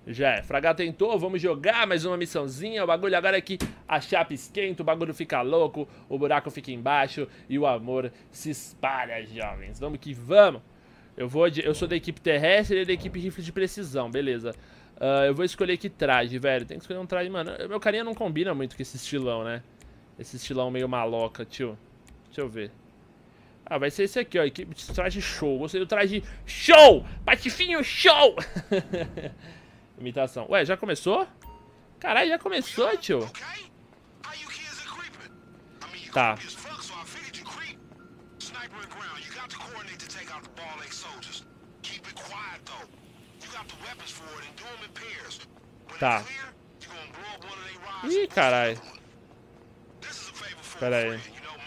Já é. Fragata tentou, vamos jogar mais uma missãozinha. O bagulho agora é que a chapa esquenta, o bagulho fica louco, o buraco fica embaixo e o amor se espalha, jovens. Vamos que vamos. Eu sou da equipe terrestre e da equipe rifle de precisão, beleza. Eu vou escolher que traje, velho. Tem que escolher um traje, mano. Meu carinha não combina muito com esse estilão, né? Esse estilão meio maloca, tio. Deixa eu ver. Ah, vai ser esse aqui, ó. Equipe de traje show. Gostei do traje show! Patifinho show! Imitação. Ué, já começou? Caralho, já começou, tio. Tá. Tá. Ih, caralho. Pera aí.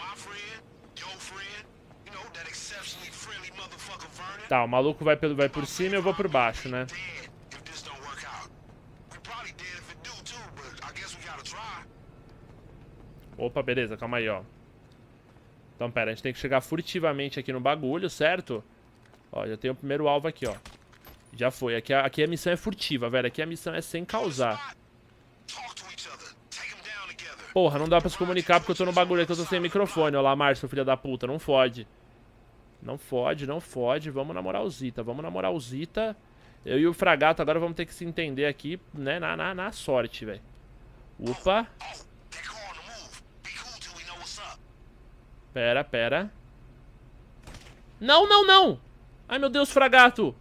Tá, o maluco vai por cima e eu vou por baixo, né? Opa, beleza, calma aí, ó. Então, pera, a gente tem que chegar furtivamente aqui no bagulho, certo? Ó, já tem o primeiro alvo aqui, ó. Já foi. Aqui a missão é furtiva, velho. Aqui a missão é sem causar. Porra, não dá pra se comunicar porque eu tô no bagulho aqui, eu tô sem microfone. Olha lá, Márcio, filha da puta, não fode. Não fode, não fode. Vamos namorar o Zita, vamos namorar o Zita. Eu e o Fragato agora vamos ter que se entender aqui, né, na sorte, velho. Opa. Pera, pera. Não, não, não! Ai, meu Deus, Fragato!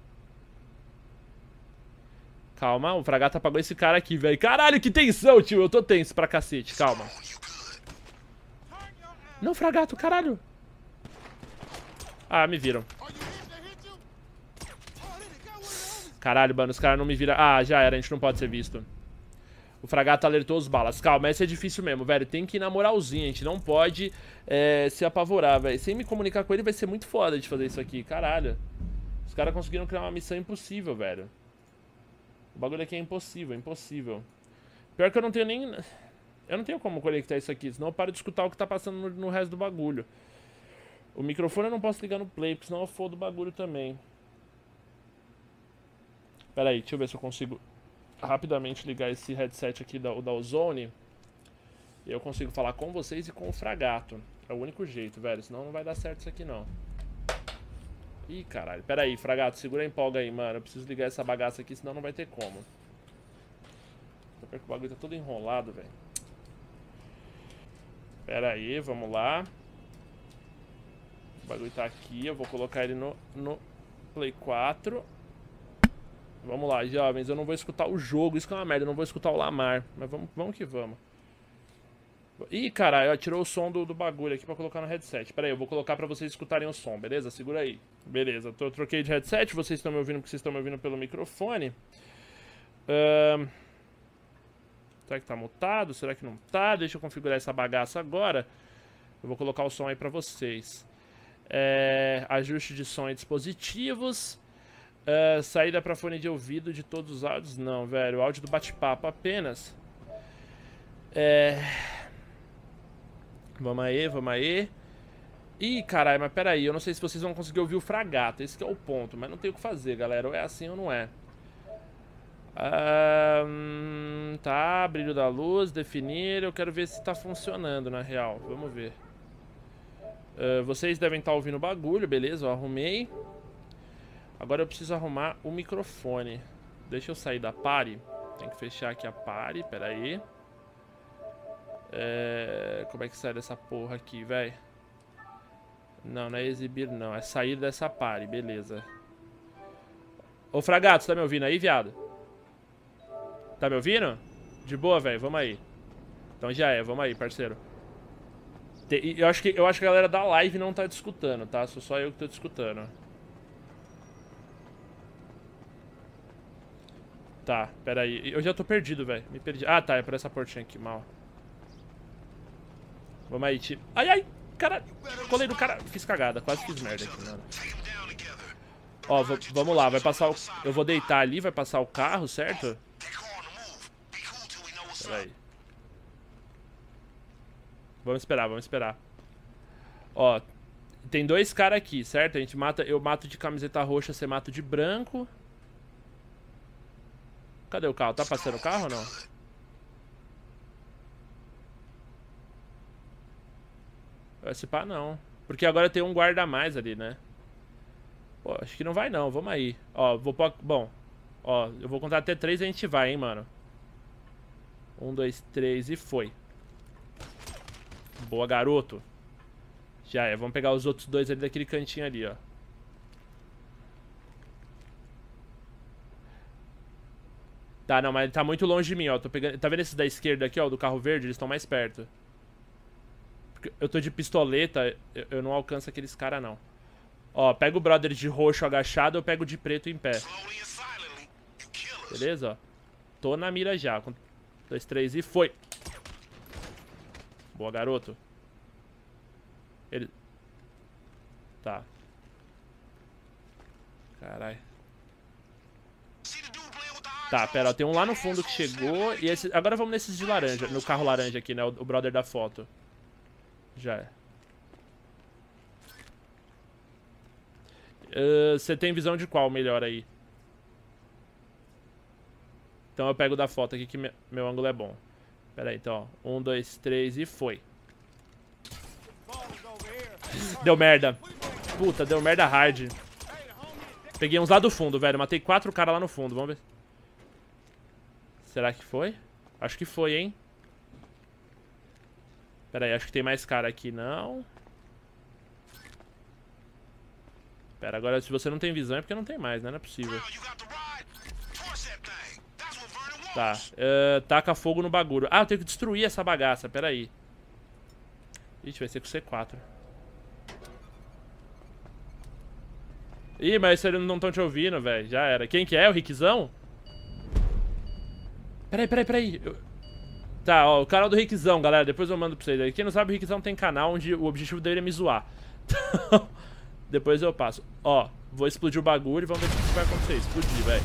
Calma, o Fragato apagou esse cara aqui, velho. Caralho, que tensão, tio. Eu tô tenso pra cacete, calma. Não, Fragato, caralho. Ah, me viram. Caralho, mano, os caras não me viram. Ah, já era, a gente não pode ser visto. O Fragato alertou os balas. Calma, essa é difícil mesmo, velho. Tem que ir na moralzinha, a gente não pode se apavorar, velho. Sem me comunicar com ele vai ser muito foda de fazer isso aqui, caralho. Os caras conseguiram criar uma missão impossível, velho. O bagulho aqui é impossível, impossível. Pior que eu não tenho nem... Eu não tenho como conectar isso aqui, senão eu paro de escutar o que tá passando no resto do bagulho. O microfone eu não posso ligar no play, porque senão eu fodo o bagulho também. Pera aí, deixa eu ver se eu consigo rapidamente ligar esse headset aqui da Ozone. E eu consigo falar com vocês e com o Fragato. É o único jeito, velho, senão não vai dar certo isso aqui não. Ih, caralho. Pera aí, Fragato, segura a empolga aí, mano. Eu preciso ligar essa bagaça aqui, senão não vai ter como. Porque o bagulho tá todo enrolado, velho. Pera aí, vamos lá. O bagulho tá aqui, eu vou colocar ele no Play 4. Vamos lá, jovens, eu não vou escutar o jogo, isso que é uma merda, eu não vou escutar o Lamar. Mas vamos que vamos. Ih, caralho, ó, tirou o som do bagulho aqui pra colocar no headset. Pera aí, eu vou colocar pra vocês escutarem o som, beleza? Segura aí. Beleza, eu troquei de headset, vocês estão me ouvindo porque vocês estão me ouvindo pelo microfone. Será que tá mutado? Será que não tá? Deixa eu configurar essa bagaça agora. Eu vou colocar o som aí pra vocês. Ajuste de som e dispositivos. Saída pra fone de ouvido de todos os áudios. Não, velho, o áudio do bate-papo apenas. Vamos aí, vamos aí. Ih, caralho, mas pera aí, eu não sei se vocês vão conseguir ouvir o Fragato. Esse que é o ponto, mas não tem o que fazer, galera. Ou é assim ou não é. Tá, brilho da luz, definir. Eu quero ver se tá funcionando, na real. Vamos ver. Vocês devem estar ouvindo o bagulho, beleza? Eu arrumei. Agora eu preciso arrumar o microfone. Deixa eu sair da party. Tem que fechar aqui a party, pera aí. Como é que sai dessa porra aqui, velho? Não, não é exibir não, é sair dessa party, beleza. Ô Fragato, você tá me ouvindo aí, viado? Tá me ouvindo? De boa, velho, vamos aí. Então já é, vamos aí, parceiro. Eu acho que a galera da live não tá te escutando, tá? Sou só eu que tô te escutando. Tá, pera aí. Eu já tô perdido, velho. Me perdi. Ah, tá, é por essa portinha aqui, mal. Vamos aí, tio. Ai, ai, cara. Colei do cara. Fiz cagada, quase fiz merda aqui, mano. Ó, vamos lá, vai passar o... Eu vou deitar ali, vai passar o carro, certo? Pera aí. Vamos esperar, vamos esperar. Ó, tem dois caras aqui, certo? A gente mata... Eu mato de camiseta roxa, você mata de branco. Cadê o carro? Tá passando o carro ou não? Esse pá não. Porque agora tem um guarda a mais ali, né? Pô, acho que não vai não. Vamos aí. Ó, vou pôr... Bom. Ó, eu vou contar até 3 e a gente vai, hein, mano. 1, 2, 3 e foi. Boa, garoto. Já é. Vamos pegar os outros 2 ali daquele cantinho ali, ó. Tá, não, mas ele tá muito longe de mim, ó. Tô pegando... Tá vendo esses da esquerda aqui, ó? Do carro verde? Eles estão mais perto. Porque eu tô de pistoleta, eu não alcanço aqueles caras, não. Ó, pega o brother de roxo agachado, eu pego de preto em pé. Beleza, ó. Tô na mira já. 1, 2, 3 e foi. Boa, garoto. Ele... Tá. Caralho. Tá, pera, ó, tem um lá no fundo que chegou e esse... Agora vamos nesses de laranja, no carro laranja aqui, né, o brother da foto. Já é. Você tem visão de qual melhor aí? Então eu pego da foto aqui que meu ângulo é bom. Pera aí, então, ó. 1, 2, 3 e foi. Deu merda. Puta, deu merda hard. Peguei uns lá do fundo, velho. Matei 4 caras lá no fundo, vamos ver. Será que foi? Acho que foi, hein? Pera aí, acho que tem mais cara aqui, não. Pera, agora se você não tem visão é porque não tem mais, né? Não é possível. Tá, taca fogo no bagulho. Ah, eu tenho que destruir essa bagaça, pera aí. Ixi, vai ser com C4. Ih, mas eles não estão te ouvindo, velho. Já era. Quem que é? O Rickzão? Peraí. Tá, ó, o canal do Rickzão, galera. Depois eu mando pra vocês aí. Quem não sabe, o Rickzão tem canal onde o objetivo dele é me zoar. Então, depois eu passo. Ó, vou explodir o bagulho e vamos ver o que vai acontecer. Explodir, velho.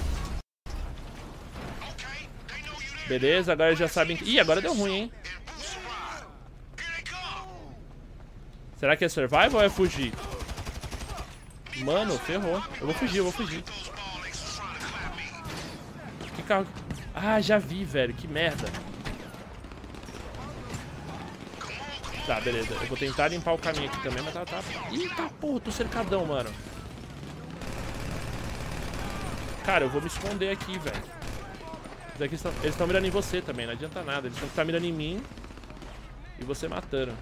Beleza, agora já sabem... Ih, agora deu ruim, hein? Será que é survival ou é fugir? Mano, ferrou. Eu vou fugir. Que carro... Ah, já vi, velho. Que merda. Tá, beleza. Eu vou tentar limpar o caminho aqui também, mas tá... Eita, porra, tô cercadão, mano. Cara, eu vou me esconder aqui, velho. Eles estão mirando em você também, não adianta nada. Eles estão que tá mirando em mim e você matando.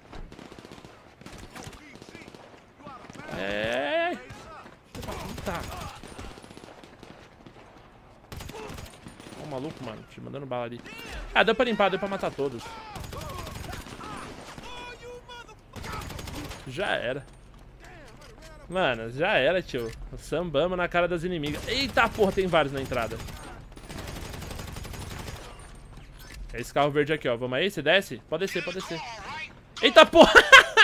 Tá. Ó o maluco, mano. Te mandando bala ali. Ah, deu pra limpar, deu pra matar todos. Já era. Mano, já era, tio. Sambamos na cara das inimigas. Eita porra, tem vários na entrada. É esse carro verde aqui, ó. Vamos aí? Você desce? Pode descer, pode descer. Eita porra!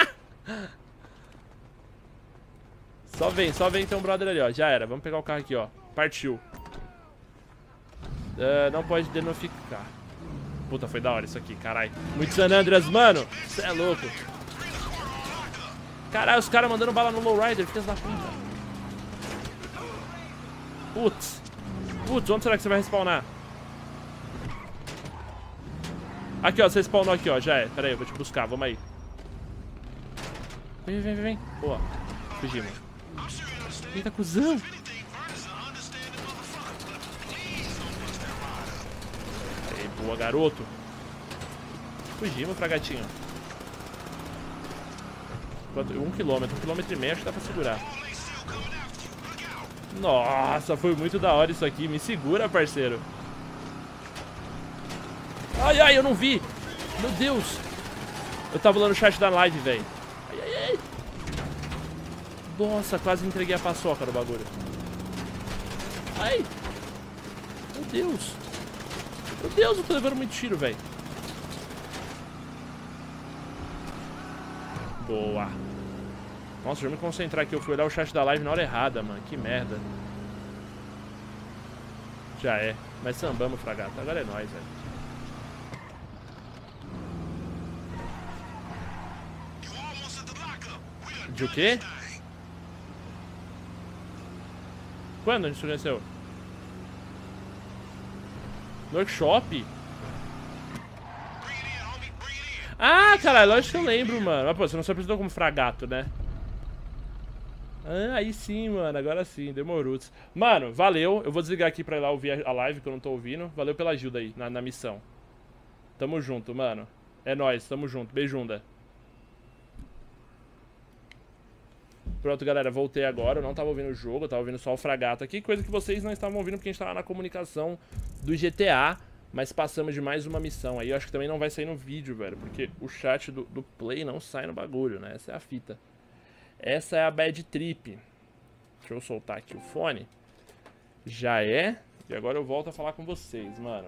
Só vem, tem um brother ali, ó. Já era. Vamos pegar o carro aqui, ó. Partiu. Não pode danificar. Puta, foi da hora isso aqui, caralho. Muito San Andreas, mano. Você é louco. Caralho, os caras mandando bala no lowrider. Filhas da puta. Putz, onde será que você vai respawnar? Aqui, ó, você spawnou aqui, ó, já é. Pera aí, eu vou te buscar, vamos aí. Vem. Boa, fugimos. Eita, cuzão. Aí, boa, garoto. Fugimos pra gatinho. 1 quilômetro, 1,5 km, acho que dá pra segurar. Nossa, foi muito da hora isso aqui. Me segura, parceiro. Ai, eu não vi. Meu Deus. Eu tava lá no chat da live, velho. Ai. Nossa, quase entreguei a paçoca no bagulho. Ai. Meu Deus, eu tô levando muito tiro, velho. Boa. Nossa, deixa eu me concentrar aqui. Eu fui olhar o chat da live na hora errada, mano. Que merda. Já é. Mas sambamos, fragata. Agora é nóis, velho. De o quê? Quando a gente conheceu? No workshop? Ah, caralho, lógico que eu lembro, mano. Mas, pô, você não se apresentou como Fragato, né? Ah, aí sim, mano. Agora sim, demorou. Mano, valeu. Eu vou desligar aqui pra ir lá ouvir a live, que eu não tô ouvindo. Valeu pela ajuda aí, na missão. Tamo junto, mano. É nóis, tamo junto. Beijunda. Pronto, galera, voltei agora. Eu não tava ouvindo o jogo, eu tava ouvindo só o Fragato aqui. Coisa que vocês não estavam ouvindo porque a gente tava na comunicação do GTA. Mas passamos de mais uma missão aí. Eu acho que também não vai sair no vídeo, velho. Porque o chat do Play não sai no bagulho, né? Essa é a fita. Essa é a bad trip. Deixa eu soltar aqui o fone. Já é. E agora eu volto a falar com vocês, mano.